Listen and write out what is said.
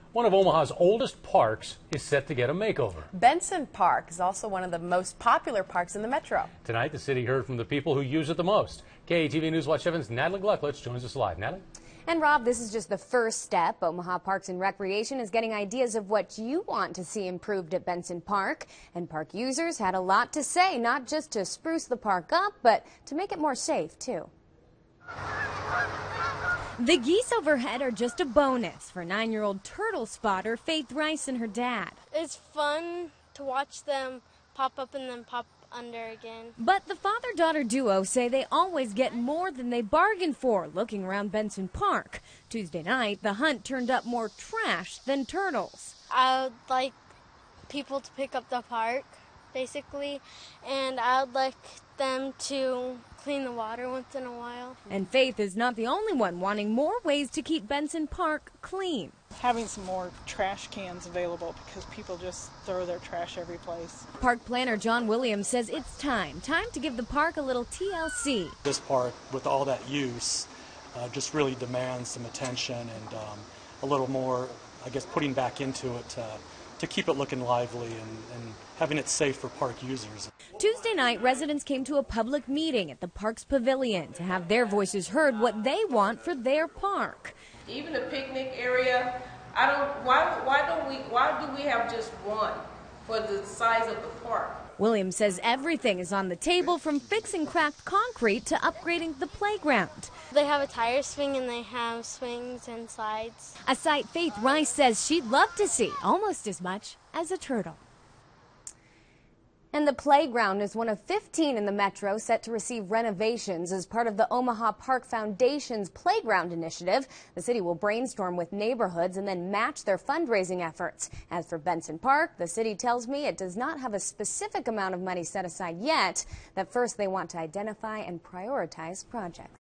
One of Omaha's oldest parks is set to get a makeover. Benson Park is also one of the most popular parks in the metro. Tonight, the city heard from the people who use it the most. KATV News Watch 7's Natalie Glucklitz joins us live. Natalie? And Rob, this is just the first step. Omaha Parks and Recreation is getting ideas of what you want to see improved at Benson Park. And park users had a lot to say, not just to spruce the park up, but to make it more safe, too. The geese overhead are just a bonus for 9-year-old turtle spotter Faith Rice and her dad. It's fun to watch them pop up and then pop under again. But the father-daughter duo say they always get more than they bargain for looking around Benson Park. Tuesday night, the hunt turned up more trash than turtles. I would like people to pick up the park, basically, and I would like them to clean the water once in a while. And Faith is not the only one wanting more ways to keep Benson Park clean. Having some more trash cans available because people just throw their trash every place. Park planner John Williams says it's time to give the park a little TLC. This park, with all that use, just really demands some attention and a little more, I guess, putting back into it to keep it looking lively and having it safe for park users. Tuesday night, residents came to a public meeting at the park's pavilion to have their voices heard what they want for their park. Even the picnic area, why do we have just one for the size of the park? Williams says everything is on the table, from fixing cracked concrete to upgrading the playground. They have a tire swing and they have swings and slides. A sight Faith Rice says she'd love to see almost as much as a turtle. And the playground is one of 15 in the metro set to receive renovations as part of the Omaha Park Foundation's Playground Initiative. The city will brainstorm with neighborhoods and then match their fundraising efforts. As for Benson Park, the city tells me it does not have a specific amount of money set aside yet, that first they want to identify and prioritize projects.